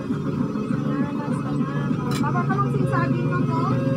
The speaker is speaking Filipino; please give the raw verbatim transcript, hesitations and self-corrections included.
Salamat, salamat. Baba ka lang sinsagin mo ko.